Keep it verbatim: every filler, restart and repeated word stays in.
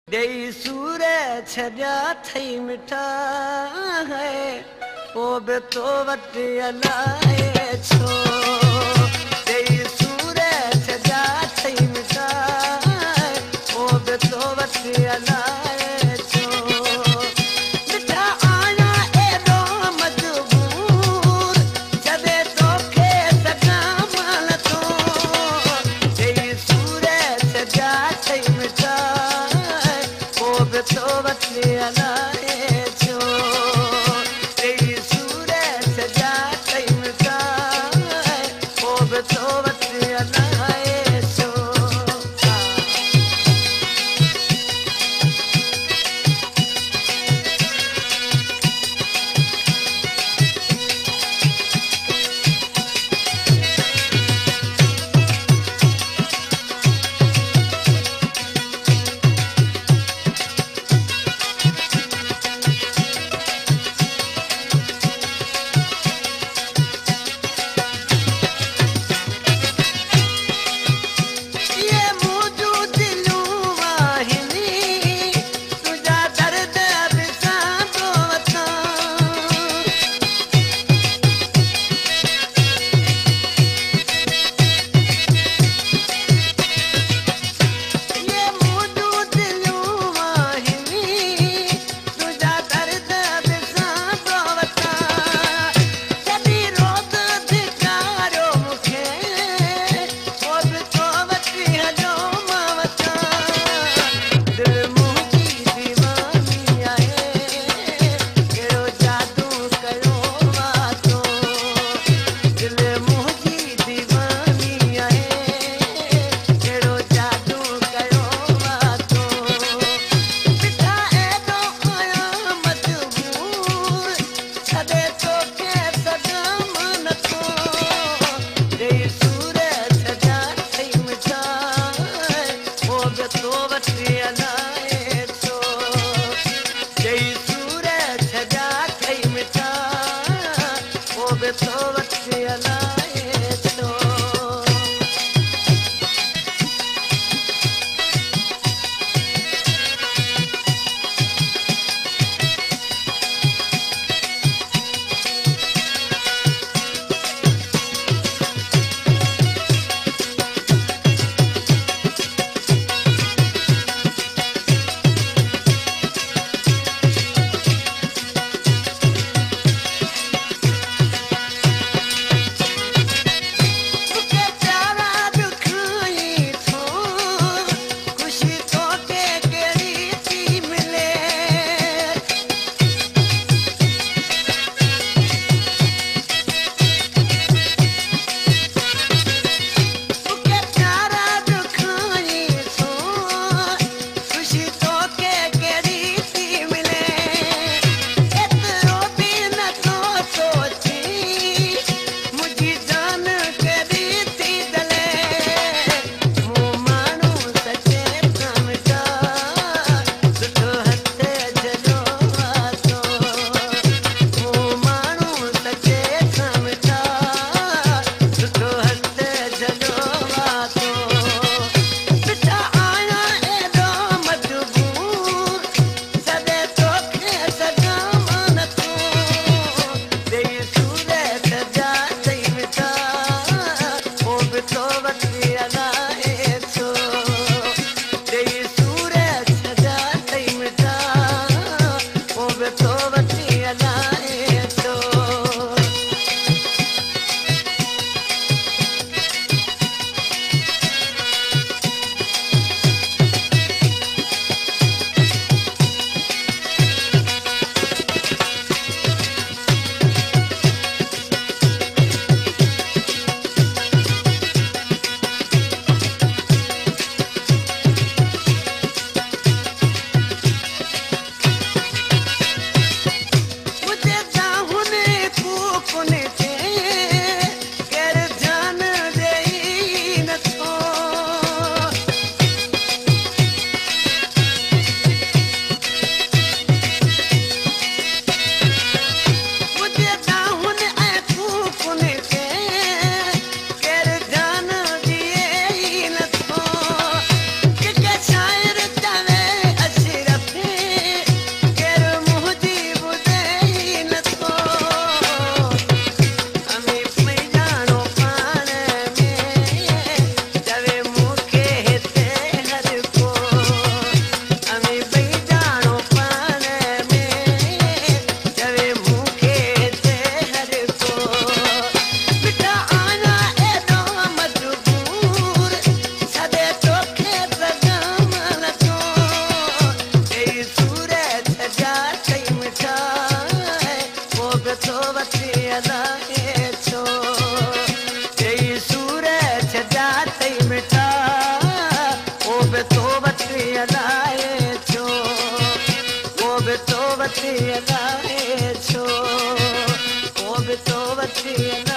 देई सूरे छजा थई मिठा है ओ बे तो वट अलाए छो देई सूरे छजा थई मिठा है ओ बे तो वट अलाए छो मिठा आना एडो मजबूर जदे तोखे सगा माल तो देई सूरे छजा थई मिठा तो वटले अलाए छो तेरी सूरत सजा कई मिठा ओ बे तो वटले अलाए छो बि तो वटि अलाए छो वो बि तो वटि अलाए छो वो बि तो वटि